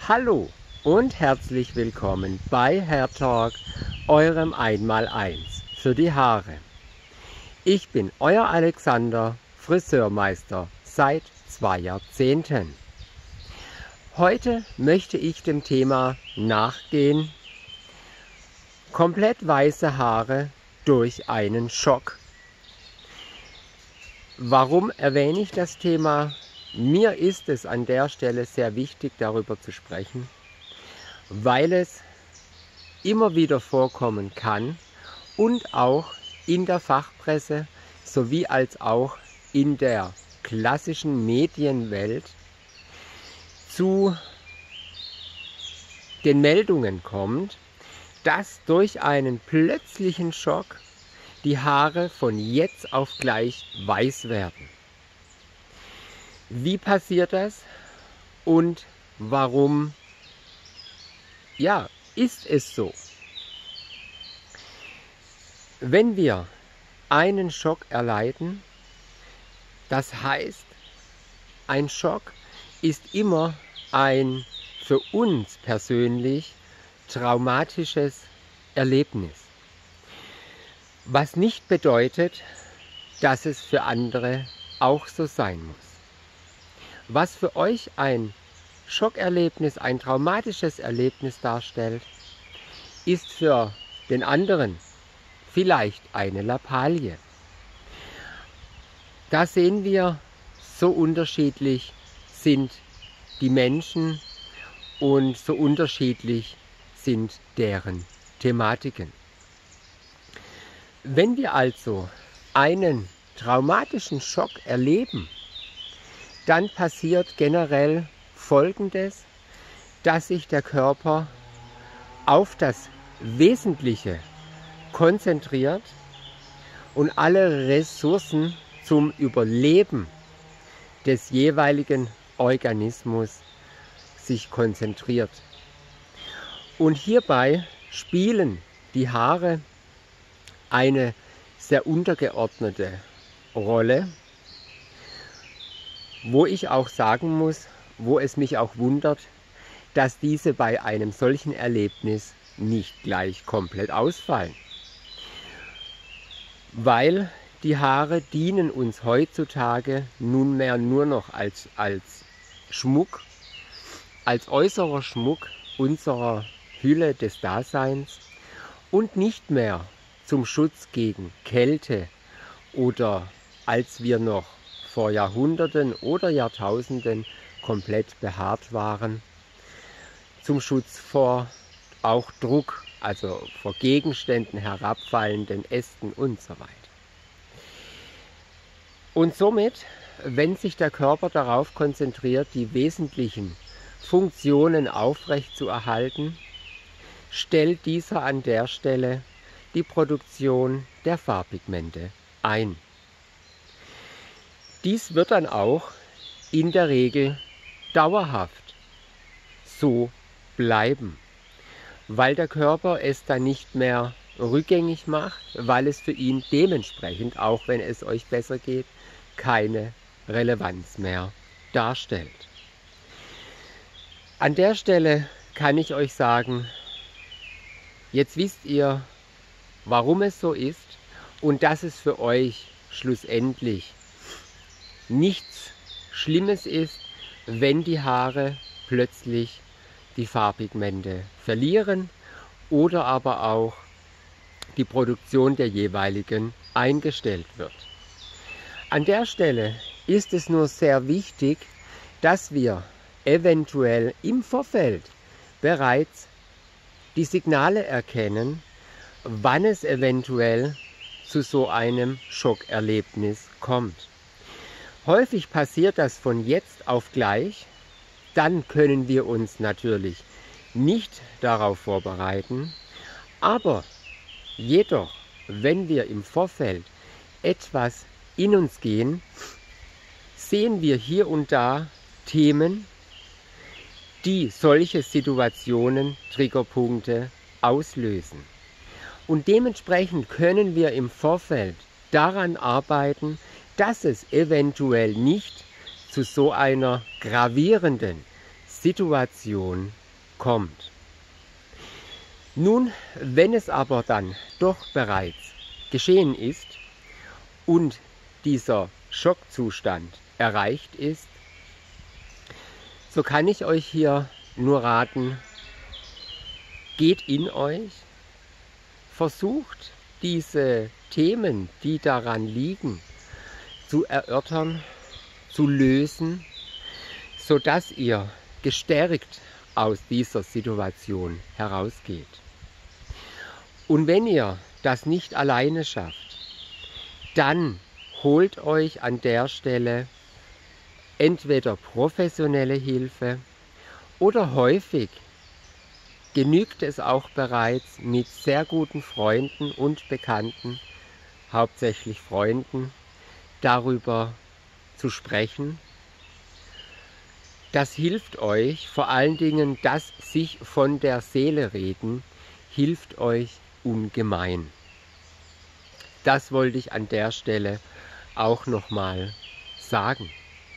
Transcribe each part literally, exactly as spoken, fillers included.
Hallo und herzlich willkommen bei Hair Talk, eurem Einmaleins für die Haare. Ich bin euer Alexander, Friseurmeister seit zwei Jahrzehnten. Heute möchte ich dem Thema nachgehen: komplett weiße Haare durch einen Schock. Warum erwähne ich das Thema? Mir ist es an der Stelle sehr wichtig, darüber zu sprechen, weil es immer wieder vorkommen kann und auch in der Fachpresse sowie als auch in der klassischen Medienwelt zu den Meldungen kommt, dass durch einen plötzlichen Schock die Haare von jetzt auf gleich weiß werden. Wie passiert das und warum, ja, ist es so? Wenn wir einen Schock erleiden, das heißt, ein Schock ist immer ein für uns persönlich traumatisches Erlebnis, was nicht bedeutet, dass es für andere auch so sein muss. Was für euch ein Schockerlebnis, ein traumatisches Erlebnis darstellt, ist für den anderen vielleicht eine Lappalie. Da sehen wir, so unterschiedlich sind die Menschen und so unterschiedlich sind deren Thematiken. Wenn wir also einen traumatischen Schock erleben, dann passiert generell Folgendes, dass sich der Körper auf das Wesentliche konzentriert und alle Ressourcen zum Überleben des jeweiligen Organismus sich konzentriert. Und hierbei spielen die Haare eine sehr untergeordnete Rolle, wo ich auch sagen muss, wo es mich auch wundert, dass diese bei einem solchen Erlebnis nicht gleich komplett ausfallen. Weil die Haare dienen uns heutzutage nunmehr nur noch als, als Schmuck, als äußerer Schmuck unserer Hülle des Daseins und nicht mehr zum Schutz gegen Kälte oder als wir noch vor Jahrhunderten oder Jahrtausenden komplett behaart waren, zum Schutz vor auch Druck, also vor Gegenständen, herabfallenden Ästen und so weiter. Und somit, wenn sich der Körper darauf konzentriert, die wesentlichen Funktionen aufrechtzuerhalten, stellt dieser an der Stelle die Produktion der Farbpigmente ein. Dies wird dann auch in der Regel dauerhaft so bleiben, weil der Körper es dann nicht mehr rückgängig macht, weil es für ihn dementsprechend, auch wenn es euch besser geht, keine Relevanz mehr darstellt. An der Stelle kann ich euch sagen, jetzt wisst ihr, warum es so ist und dass es für euch schlussendlich nichts Schlimmes ist, wenn die Haare plötzlich die Farbpigmente verlieren oder aber auch die Produktion der jeweiligen eingestellt wird. An der Stelle ist es nur sehr wichtig, dass wir eventuell im Vorfeld bereits die Signale erkennen, wann es eventuell zu so einem Schockerlebnis kommt. Häufig passiert das von jetzt auf gleich, dann können wir uns natürlich nicht darauf vorbereiten, aber jedoch, wenn wir im Vorfeld etwas in uns gehen, sehen wir hier und da Themen, die solche Situationen, Triggerpunkte auslösen. Und dementsprechend können wir im Vorfeld daran arbeiten, dass es eventuell nicht zu so einer gravierenden Situation kommt. Nun, wenn es aber dann doch bereits geschehen ist und dieser Schockzustand erreicht ist, so kann ich euch hier nur raten, geht in euch, versucht diese Themen, die daran liegen, zu erörtern, zu lösen, sodass ihr gestärkt aus dieser Situation herausgeht. Und wenn ihr das nicht alleine schafft, dann holt euch an der Stelle entweder professionelle Hilfe oder häufig genügt es auch bereits mit sehr guten Freunden und Bekannten, hauptsächlich Freunden, darüber zu sprechen. Das hilft euch, vor allen Dingen das sich von der Seele reden, hilft euch ungemein. Das wollte ich an der Stelle auch nochmal sagen.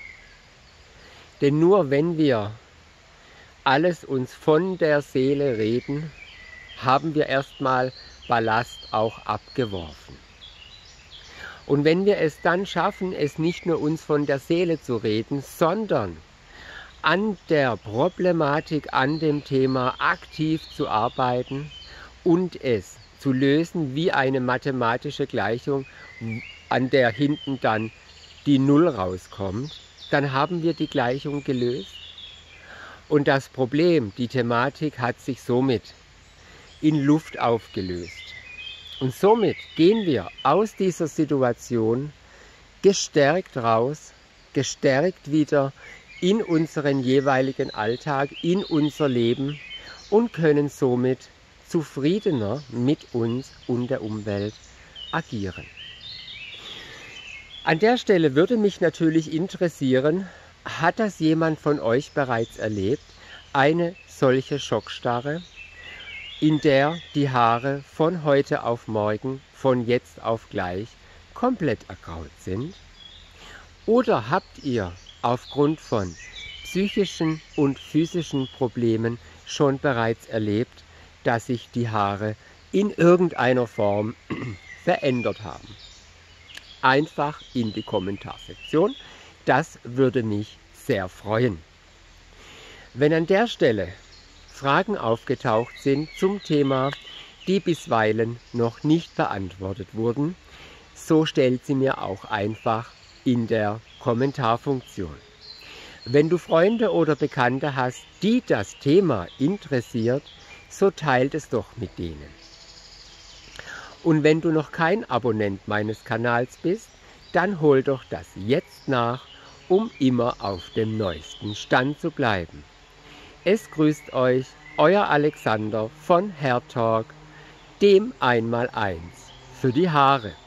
Denn nur wenn wir alles uns von der Seele reden, haben wir erstmal Ballast auch abgeworfen. Und wenn wir es dann schaffen, es nicht nur uns von der Seele zu reden, sondern an der Problematik, an dem Thema aktiv zu arbeiten und es zu lösen wie eine mathematische Gleichung, an der hinten dann die Null rauskommt, dann haben wir die Gleichung gelöst. Und das Problem, die Thematik hat sich somit in Luft aufgelöst. Und somit gehen wir aus dieser Situation gestärkt raus, gestärkt wieder in unseren jeweiligen Alltag, in unser Leben und können somit zufriedener mit uns und der Umwelt agieren. An der Stelle würde mich natürlich interessieren, hat das jemand von euch bereits erlebt, eine solche Schockstarre, in der die Haare von heute auf morgen, von jetzt auf gleich komplett ergraut sind? Oder habt ihr aufgrund von psychischen und physischen Problemen schon bereits erlebt, dass sich die Haare in irgendeiner Form verändert haben? Einfach in die Kommentarsektion, das würde mich sehr freuen. Wenn an der Stelle Fragen aufgetaucht sind zum Thema, die bisweilen noch nicht beantwortet wurden, so stellt sie mir auch einfach in der Kommentarfunktion. Wenn du Freunde oder Bekannte hast, die das Thema interessiert, so teilt es doch mit denen. Und wenn du noch kein Abonnent meines Kanals bist, dann hol doch das jetzt nach, um immer auf dem neuesten Stand zu bleiben. Es grüßt euch euer Alexander von Hair Talk, dem Einmaleins für die Haare.